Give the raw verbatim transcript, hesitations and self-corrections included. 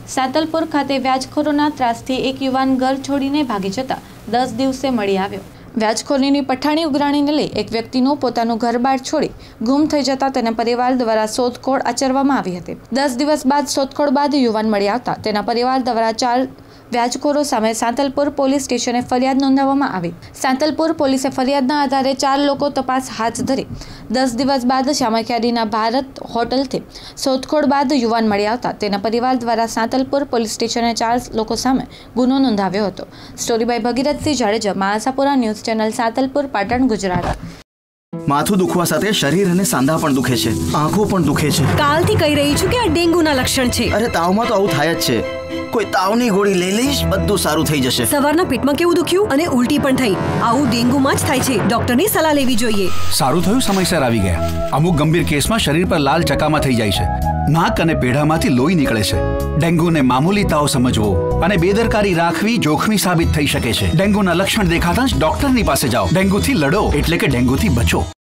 સાતલપુર ખાતે વ્યાજખોરોના ત્રાસથી એક યુવાન ઘર છોડીને ભાગી જતા દસ દિવસે મળી આવ્યો। વ્યાજખોરીની પઠાણી ઉઘરાણીને લઈ એક વ્યક્તિનું પોતાનું ઘર-બાર છોડી ગુમ થઈ જતા તેના પરિવાર દ્વારા શોધખોળ આચરવામાં આવી હતી। દસ દિવસ બાદ શોધખોળ બાદ યુવાન મળી આવતા તેના પરિવાર દ્વારા ચાર વ્યાજખોરો સામે સાંતલપુર પોલીસ સ્ટેશને ફરિયાદ નોંધાવવામાં આવી। સાંતલપુર પોલીસે ફરિયાદના આધારે ચાર લોકો તપાસ હાથ ધરી દસ દિવસ બાદ શામાખ્યારીના ભારત હોટલથી શોધખોળ બાદ યુવાન મળી આવતા તેના પરિવાર દ્વારા સાંતલપુર પોલીસ સ્ટેશને ચાર લોકો સામે ગુનો નોંધાવ્યો હતો। Story by Bhagirathsinh Jadeja, Ashapura news channel, Santalpur, Patan, Gujarat. માથું દુખવા સાથે શરીર અને સાંધા પણ દુખે છે, આંખો પણ દુખે છે। કાલથી કહી રહી છું કે આ ડેન્ગ્યુના લક્ષણ છે। અરે તાવમાં તો આવું થાય જ છે। કોઈ તાવની ગોળી લઈ લઈશ, બધું સારું થઈ જશે। સવારના પેટમાં કેવું દુખ્યું અને ઉલટી પણ થઈ, આવું ડેન્ગ્યુમાં જ થાય છે। ડોક્ટરની સલાહ લેવી જોઈએ। સારું થયું સમયસર આવી ગયા। અમુક ગંભીર કેસમાં શરીર પર લાલ ચકામા થઈ જાય છે, નાક અને પેઢામાંથી લોહી નીકળે છે। ડેન્ગ્યુને મામૂલી તાવ સમજવો અને બેદરકારી રાખવી જોખમી સાબિત થઈ શકે છે। ડેન્ગ્યુના લક્ષણ દેખાતા જ ડોક્ટરની પાસે જાઓ। ડેન્ગ્યુથી લડો એટલે કે ડેન્ગ્યુથી બચો।